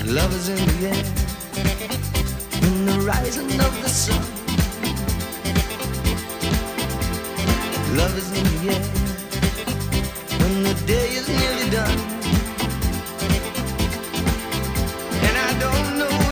Love is in the air, in the rising of the sun. Love is in the air, when the day is nearly done.